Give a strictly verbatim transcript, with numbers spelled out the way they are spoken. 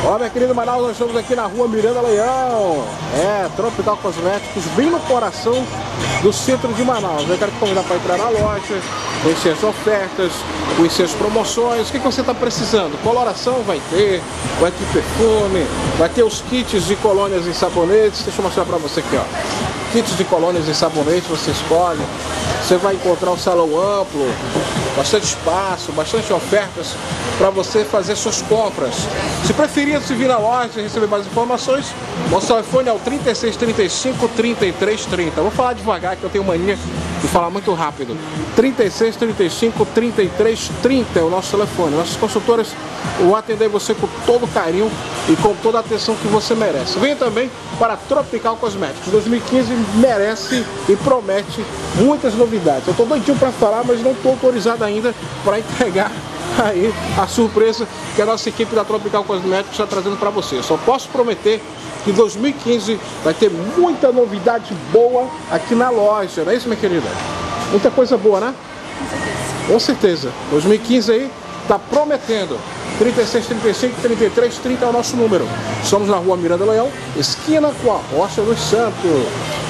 Ó, minha querida Manaus, nós estamos aqui na rua Miranda Leão. É, Tropical Cosméticos, bem no coração do centro de Manaus. Eu quero te convidar para entrar na loja, conhecer as ofertas, conhecer as promoções. O que, que você está precisando? Coloração vai ter, vai ter perfume, vai ter os kits de colônias e sabonetes. Deixa eu mostrar para você aqui, ó. Kits de colônias e sabonetes, você escolhe. Você vai encontrar um salão amplo, bastante espaço, bastante ofertas para você fazer suas compras. Se preferir, se vir na loja e receber mais informações, nosso telefone é o trinta e seis, trinta e cinco, trinta e três, trinta. Vou falar devagar que eu tenho mania de falar muito rápido. trinta e seis, trinta e cinco, trinta e três, trinta é o nosso telefone. Nossas consultoras vão atender você com todo carinho e com toda a atenção que você merece. Venha também para Tropical Cosméticos. dois mil e quinze merece e promete muitas novidades. Eu estou doidinho para falar, mas não estou autorizado ainda para entregar aí a surpresa que a nossa equipe da Tropical Cosméticos está trazendo para você. Eu só posso prometer que dois mil e quinze vai ter muita novidade boa aqui na loja, não é isso, minha querida? Muita coisa boa, né? Com certeza. dois mil e quinze aí está prometendo. trinta e seis, trinta e cinco, trinta e três, trinta é o nosso número. Somos na rua Miranda Leão, esquina com a Rocha dos Santos.